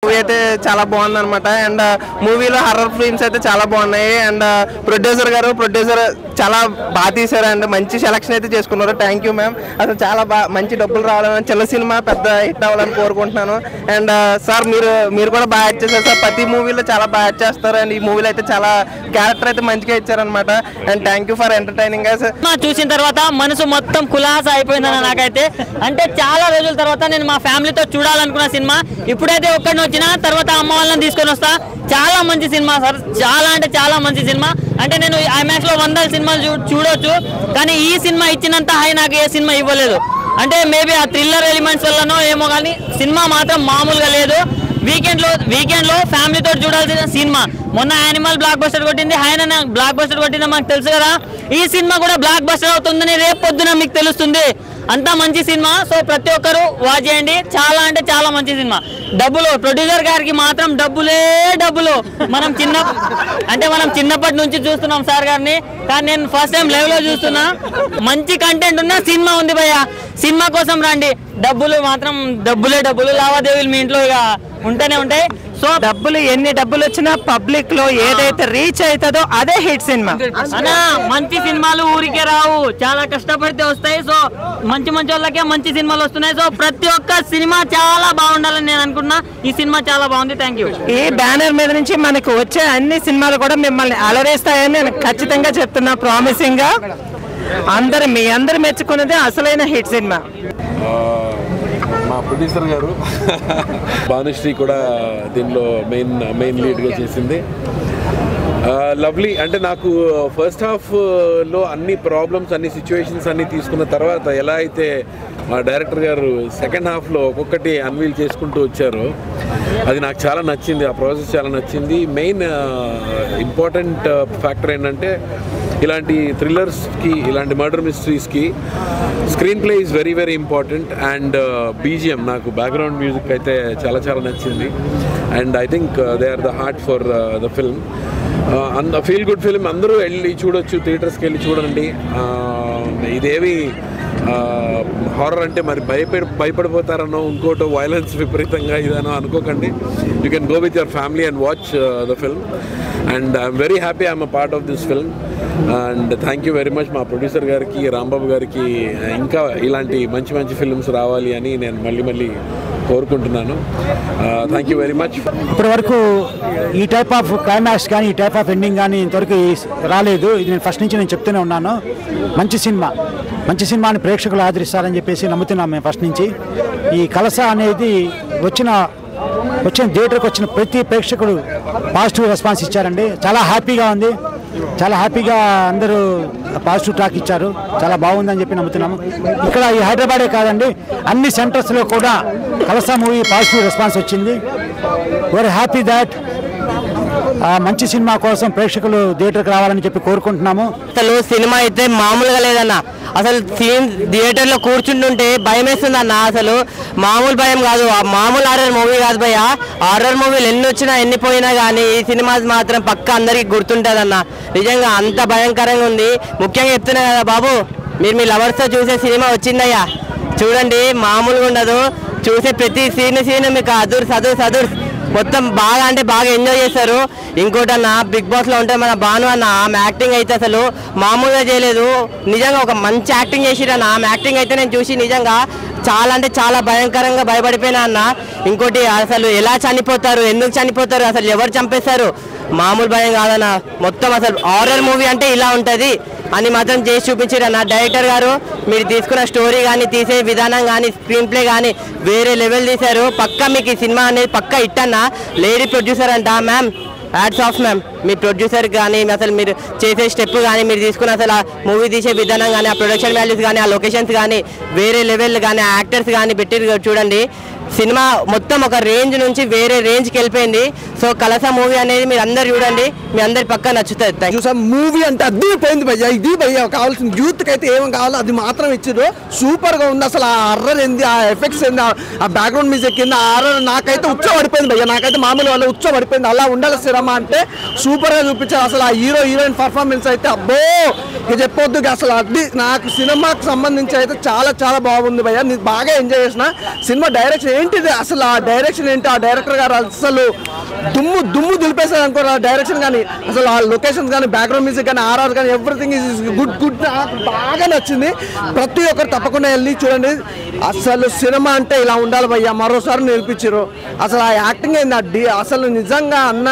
Movie అయితే చాలా బాగుంది అనమాట. అండ్ మూవీలో హర్రర్ ఫిల్మ్స్ అయితే చాలా బాగున్నాయి. అండ్ ప్రొడ్యూసర్ చాలా బాగా తీశారు అండ్ మంచి సెలక్షన్ అయితే చేసుకున్నారు. Thank you ma'am. అసలు చాలా బాగా మంచి డబ్బులు రావాలని చిన్న సినిమా పెద్ద హిట్ అవ్వాలని కోరుకుంటున్నాను. అండ్ సార్ మీరు కూడా బాగా యాక్ట్ చేశారు సార్. ప్రతి మూవీలో చాలా బాగా యాక్ట్ చేస్తారు. అండ్ ఈ మూవీలో అయితే చాలా క్యారెక్టర్ అయితే మంచిగా ఇచ్చారనమాట. And thank you for entertaining. చూసిన తర్వాత మనసు మొత్తం కులాస అయిపోయిందన్న నాకైతే. అంటే చాలా రోజుల తర్వాత నేను మా ఫ్యామిలీతో చూడాలనుకున్న సినిమా ఇప్పుడైతే ఒక్కడిని వచ్చిన తర్వాత అమ్మ వాళ్ళని తీసుకొని వస్తా. చాలా మంచి సినిమా సార్, చాలా అంటే చాలా మంచి సినిమా. అంటే నేను ఐమాక్స్ లో 100 సినిమాలు చూడొచ్చు, కానీ ఈ సినిమా ఇచ్చినంత హై నాకు ఏ సినిమా ఇవ్వలేదు. అంటే మేబీ ఆ థ్రిల్లర్ ఎలిమెంట్స్ వల్లనో ఏమో, కానీ సినిమా మాత్రం మామూలుగా లేదు. వీకెండ్ లో ఫ్యామిలీతో చూడాల్సిన సినిమా. మొన్న యానిమల్ బ్లాక్ బస్టర్ కొట్టింది, ఆయన బ్లాక్ బస్టర్ కొట్టింది మనకు తెలుసు కదా. ఈ సినిమా కూడా బ్లాక్ బస్టర్ అవుతుందని రేపు పొద్దున మీకు తెలుస్తుంది. అంతా మంచి సినిమా. సో ప్రతి ఒక్కరు వాచ్ చేయండి. చాలా అంటే చాలా మంచి సినిమా. డబ్బులు ప్రొడ్యూసర్ గారికి మాత్రం డబ్బులే డబ్బులు. మనం చిన్నప్పటి నుంచి చూస్తున్నాం సార్ గారిని, కానీ నేను ఫస్ట్ టైం లైవ్ లో చూస్తున్నా. మంచి కంటెంట్ ఉన్న సినిమా ఉంది భయ్య. సినిమా కోసం రండి. డబ్బులు మాత్రం డబ్బులే డబ్బులు. లావాదేవీలు మీ ఇంట్లో ఇక ఉంటూనే ఉంటాయి. సో ఎన్ని డబ్బులు వచ్చినా పబ్లిక్ లో ఏదైతే రీచ్ అవుతుందో అదే హిట్ సినిమా. మంచి సినిమాలు ఊరికే రావు, చాలా కష్టపడితే వస్తాయి. సో మంచి వాళ్ళకే మంచి సినిమాలు వస్తున్నాయి. సో ప్రతి ఒక్క సినిమా చాలా బాగుండాలని నేను అనుకుంటున్నా. ఈ సినిమా చాలా బాగుంది. Thank you. ఈ బ్యానర్ మీద నుంచి మనకు వచ్చే అన్ని సినిమాలు కూడా మిమ్మల్ని అలరేస్తాయని నేను ఖచ్చితంగా చెప్తున్నా, ప్రామిసింగ్ గా. మీ అందరు మెచ్చుకున్నదే అసలైన హిట్ సినిమా. మా ప్రొడ్యూసర్ గారు భానుశ్రీ కూడా దీనిలో మెయిన్ లీడ్గా చేసింది. లవ్లీ. అంటే నాకు ఫస్ట్ హాఫ్లో అన్ని ప్రాబ్లమ్స్, అన్ని సిచ్యువేషన్స్ అన్నీ తీసుకున్న తర్వాత ఎలా అయితే మా డైరెక్టర్ గారు సెకండ్ హాఫ్లో ఒక్కొక్కటి అన్వీల్ చేసుకుంటూ వచ్చారో అది నాకు చాలా నచ్చింది. ఆ ప్రాసెస్ చాలా నచ్చింది. మెయిన్ ఇంపార్టెంట్ ఫ్యాక్టర్ ఏంటంటే ఇలాంటి థ్రిల్లర్స్కి, ఇలాంటి మర్డర్ మిస్టరీస్కి screenplay is very very important. And BGM, నాకు బ్యాక్గ్రౌండ్ మ్యూజిక్ అయితే చాలా చాలా నచ్చింది. And I think they are the heart for the film. Feel good film. అందరూ వెళ్ళి చూడొచ్చు, థియేటర్స్కి వెళ్ళి చూడండి. ఇదేవి హారర్ అంటే మరి భయపడిపోతారనో ఇంకోటో వైలెన్స్ విపరీతంగా ఇదనో అనుకోకండి. You can go with your family and watch the film. And I'm very happy I'm a part of this film. And thank you very much మా ప్రొడ్యూసర్ గారికి, రాంబాబు గారికి. ఇంకా ఇలాంటి మంచి ఫిల్మ్స్ రావాలి అని నేను మళ్ళీ కోరుకుంటున్నాను. Thank you very much. ఇప్పటి వరకు ఈ టైప్ ఆఫ్ క్లైమాక్స్ కానీ, ఈ టైప్ ఆఫ్ ఎండింగ్ కానీ ఇంతవరకు రాలేదు. ఇది నేను ఫస్ట్ నుంచి చెప్తూనే ఉన్నాను. మంచి సినిమాని ప్రేక్షకులు ఆదరిస్తారని చెప్పేసి నమ్ముతున్నాం మేము ఫస్ట్ నుంచి. ఈ కలస అనేది వచ్చిన థియేటర్కి వచ్చిన ప్రతి ప్రేక్షకుడు పాజిటివ్ రెస్పాన్స్ ఇచ్చారండి. చాలా హ్యాపీగా ఉంది. చాలా హ్యాపీగా అందరూ పాజిటివ్ టాక్ ఇచ్చారు. చాలా బాగుందని చెప్పి నమ్ముతున్నాము. ఇక్కడ ఈ హైదరాబాదే కాదండి, అన్ని సెంటర్స్లో కూడా కలస మూవీ పాజిటివ్ రెస్పాన్స్ వచ్చింది. Very happy that. మంచి సినిమా కోసం ప్రేక్షకులు థియేటర్కి రావాలని చెప్పి కోరుకుంటున్నాము. అసలు సినిమా అయితే మామూలుగా లేదన్న. అసలు థియేటర్లో కూర్చుంటుంటే భయం వేస్తుంది అన్న. అసలు మామూలు భయం కాదు, మామూలు హారర్ మూవీ కాదు భయ్య. హారర్ మూవీలు ఎన్ని వచ్చినా ఎన్ని పోయినా కానీ ఈ సినిమా మాత్రం పక్క అందరికి గుర్తుంటుంది అన్న. నిజంగా అంత భయంకరంగా ఉంది. ముఖ్యంగా చెప్తున్నా కదా బాబు, మీరు మీ లవర్స్తో చూసే సినిమా వచ్చిందయ్యా, చూడండి. మామూలుగా ఉండదు. చూసే ప్రతి సీన్ మీకు అదుర్స్ మొత్తం బాగా అంటే బాగా ఎంజాయ్ చేస్తారు. ఇంకోటి అన్న, బిగ్ బాస్లో ఉంటే మన భాను అన్న ఆమె యాక్టింగ్ అయితే అసలు మామూలుగా చేయలేదు. నిజంగా ఒక మంచి యాక్టింగ్ చేసిరన్న. ఆమె యాక్టింగ్ అయితే నేను చూసి నిజంగా చాలా అంటే చాలా భయంకరంగా భయపడిపోయినా అన్న. ఇంకోటి అసలు ఎలా చనిపోతారు, ఎందుకు చనిపోతారు, అసలు ఎవరు చంపేస్తారు, మామూలు భయం కాదన్న. మొత్తం అసలు హారర్ మూవీ అంటే ఇలా ఉంటుంది అని మాత్రం చేసి చూపించారన్న డైరెక్టర్ గారు. మీరు తీసుకున్న స్టోరీ కానీ, తీసే విధానం కానీ, స్క్రీన్ ప్లే కానీ వేరే లెవెల్ తీశారు. పక్కా మీకు ఈ సినిమా అనేది పక్కా హిట్ అన్న. లేడీ ప్రొడ్యూసర్ అంట మ్యామ్, హ్యాట్స్ ఆఫ్ మ్యామ్. మీ ప్రొడ్యూసర్ కానీ, అసలు మీరు చేసే స్టెప్ కానీ, మీరు తీసుకున్న అసలు ఆ మూవీ తీసే విధానం కానీ, ఆ ప్రొడక్షన్ వాల్యూస్ కానీ, ఆ లొకేషన్స్ కానీ వేరే లెవెల్ కానీ, ఆ యాక్టర్స్ కానీ పెట్టి చూడండి. సినిమా మొత్తం ఒక రేంజ్ నుంచి వేరే రేంజ్కి వెళ్ళిపోయింది. సో కలస మూవీ అనేది మీరు అందరు చూడండి, మీ అందరి పక్క నచ్చుతుంది. చూసాం మూవీ అంటే అద్దిపోయింది భయ్య. ఇది భయ్య కావాల్సిన యూత్కి అయితే ఏమేమి కావాలో అది మాత్రం ఇచ్చారు. సూపర్గా ఉంది. అసలు ఆ హర్రర్ ఏంది, ఆ ఎఫెక్ట్స్ ఏంది, ఆ బ్యాక్గ్రౌండ్ మ్యూజిక్ కింద హర్రర్ నాకైతే ఉచ్చబడిపోయింది భయ్య. నాకైతే మామూలు వాళ్ళు ఉచ్చబడిపోయింది. అలా ఉండాలి సినిమా అంటే సూపర్గా చూపించారు. అసలు ఆ హీరోయిన్ పర్ఫార్మెన్స్ అయితే అబ్బో ఇక చెప్పొద్దు. అసలు అది నాకు సినిమాకి సంబంధించి అయితే చాలా చాలా బాగుంది భయ్య. నేను బాగా ఎంజాయ్ చేసిన. సినిమా డైరెక్షన్ ఏంటిది అసలు ఆ డైరెక్షన్ ఏంటి, ఆ డైరెక్టర్ గారు అసలు దుమ్ము దులిపేశారు అనుకో. ఆ డైరెక్షన్ కానీ అసలు ఆ లొకేషన్స్ కానీ బ్యాక్గ్రౌండ్ మ్యూజిక్ కానీ ఆర్ఆర్ కానీ ఎవ్రీథింగ్ ఈజ్ గుడ్. నాకు బాగా నచ్చింది. ప్రతి ఒక్కరు తప్పకుండా వెళ్ళి చూడండి. అసలు సినిమా అంటే ఇలా ఉండాలి భయ్యా, మరోసారి నేర్పించారు. అసలు ఆ యాక్టింగ్ ఏంది అసలు నిజంగా అన్న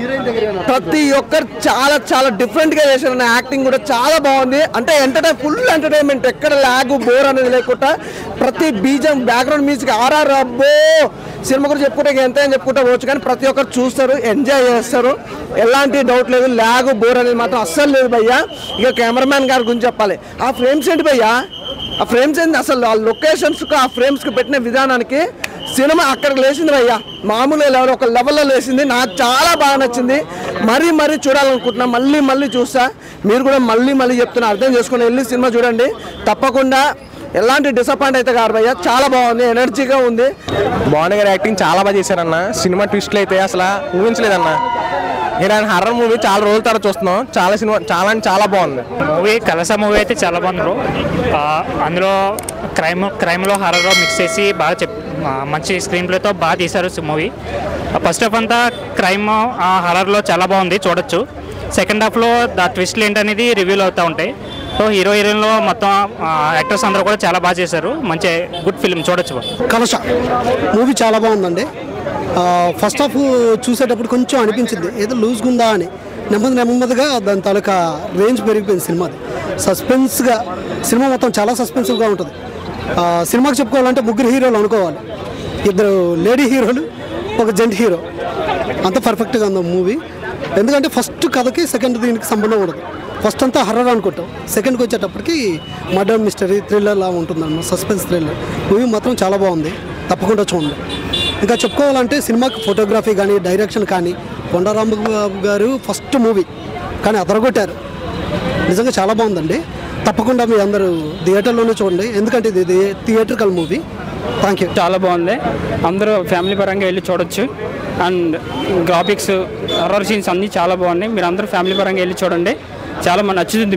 ప్రతి ఒక్కరు చాలా చాలా డిఫరెంట్గా చేశారు. యాక్టింగ్ కూడా చాలా బాగుంది. అంటే ఫుల్ ఎంటర్టైన్మెంట్, ఎక్కడ లాగ్ బోర్ అనేది లేకుండా ప్రతి బీజం బ్యాక్గ్రౌండ్ మ్యూజిక్ ఆర్ఆర్ అబ్బో. సినిమా గురించి చెప్పుకుంటే ఎంత అని చెప్పుకుంటా పోవచ్చు, కానీ ప్రతి ఒక్కరు చూస్తారు, ఎంజాయ్ చేస్తారు, ఎలాంటి డౌట్ లేదు. లాగ్ బోర్ అనేది మాత్రం అస్సలు లేదు భయ్యా. ఇక కెమెరామ్యాన్ గారి గురించి చెప్పాలి. ఆ ఫ్రేమ్స్ ఏంటి భయ్యా, ఆ ఫ్రేమ్స్ ఏంటి అసలు ఆ లొకేషన్స్కి ఆ ఫ్రేమ్స్కి పెట్టిన విధానానికి సినిమా అక్కడికి లేచింది భయ్యా. మామూలుగా లెవెల్ ఒక లెవెల్లో లేచింది. నాకు చాలా బాగా నచ్చింది. మరీ చూడాలనుకుంటున్నా, మళ్ళీ చూస్తా. మీరు కూడా మళ్ళీ చెప్తున్నా, అర్థం చేసుకుని వెళ్ళి సినిమా చూడండి తప్పకుండా. ఎలాంటి డిసప్పాయింట్ అయితే కాదు భయ్యా, చాలా బాగుంది, ఎనర్జీగా ఉంది. భావన గారి యాక్టింగ్ చాలా బాగా చేశారన్న. సినిమా ట్విస్ట్లు అయితే అసలు ఊహించలేదన్న. ఇలాంటి హర్రర్ మూవీ చాలా రోజుల తర్వాత చూస్తున్నాం. చాలా బాగుంది మూవీ. కలస మూవీ అయితే చాలా బాగుంది బ్రో. అందులో క్రైమ్లో హర్రర్లో మిక్స్ చేసి బాగా మంచి స్క్రీన్ ప్లేతో బాగా తీశారు మూవీ. ఫస్ట్ హాఫ్ అంతా క్రైమ్ హర్రర్లో చాలా బాగుంది, చూడొచ్చు. సెకండ్ హాఫ్లో ట్విస్ట్లు ఏంటనేది రివ్యూలు అవుతూ ఉంటాయి. సో హీరోయిన్లో మొత్తం యాక్టర్స్ అందరూ కూడా చాలా బాగా చేశారు. మంచి గుడ్ ఫిల్మ్, చూడొచ్చు. కలశ మూవీ చాలా బాగుందండి. ఫస్ట్ హాఫ్ చూసేటప్పుడు కొంచెం అనిపించింది ఏదో లూజ్గా ఉందా అని. నెమ్మదిగా దాని తాలూకా రేంజ్ పెరిగిపోయింది సినిమాది. సస్పెన్స్గా సినిమా మొత్తం చాలా సస్పెన్సివ్గా ఉంటుంది. సినిమాకి చెప్పుకోవాలంటే 3 హీరోలు అనుకోవాలి. 2 లేడీ హీరోలు, 1 జెంట్ హీరో. అంత పర్ఫెక్ట్గా ఉంది మూవీ. ఎందుకంటే ఫస్ట్ కథకి సెకండ్ దీనికి సంబంధం ఉండదు. ఫస్ట్ అంతా హర్రర్ అనుకుంటాం, సెకండ్కి వచ్చేటప్పటికి మర్డర్ మిస్టరీ థ్రిల్లర్ లా ఉంటుందన్నమాట, సస్పెన్స్ థ్రిల్లర్. మూవీ మాత్రం చాలా బాగుంది, తప్పకుండా చూడండి. ఇంకా చెప్పుకోవాలంటే సినిమాకి ఫోటోగ్రఫీ కానీ డైరెక్షన్ కానీ కొండారాంబాబు గారు ఫస్ట్ మూవీ కానీ అదరగొట్టారు. నిజంగా చాలా బాగుందండి. తప్పకుండా మీ అందరూ థియేటర్లోనే చూడండి, ఎందుకంటే ఇది థియేటర్కల్ మూవీ. Thank you. చాలా బాగుంది, అందరూ ఫ్యామిలీ పరంగా వెళ్ళి చూడొచ్చు. అండ్ గ్రాఫిక్స్ హర్రర్ సీన్స్ అన్నీ చాలా బాగున్నాయి. మీరు అందరూ ఫ్యామిలీ పరంగా వెళ్ళి చూడండి, చాలా నచ్చుతుంది.